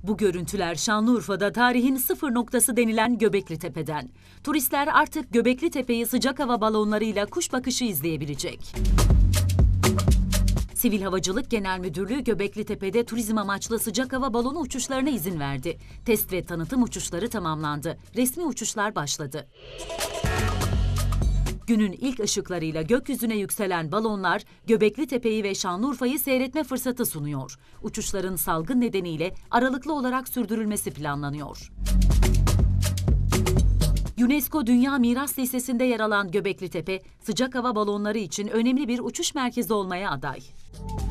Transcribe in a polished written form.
Bu görüntüler Şanlıurfa'da tarihin sıfır noktası denilen Göbekli Tepe'den. Turistler artık Göbekli Tepe'yi sıcak hava balonlarıyla kuş bakışı izleyebilecek. Sivil Havacılık Genel Müdürlüğü Göbekli Tepe'de turizm amaçlı sıcak hava balonu uçuşlarına izin verdi. Test ve tanıtım uçuşları tamamlandı. Resmi uçuşlar başladı. Günün ilk ışıklarıyla gökyüzüne yükselen balonlar Göbekli Tepe'yi ve Şanlıurfa'yı seyretme fırsatı sunuyor. Uçuşların salgın nedeniyle aralıklı olarak sürdürülmesi planlanıyor. UNESCO Dünya Miras Listesi'nde yer alan Göbekli Tepe, sıcak hava balonları için önemli bir uçuş merkezi olmaya aday.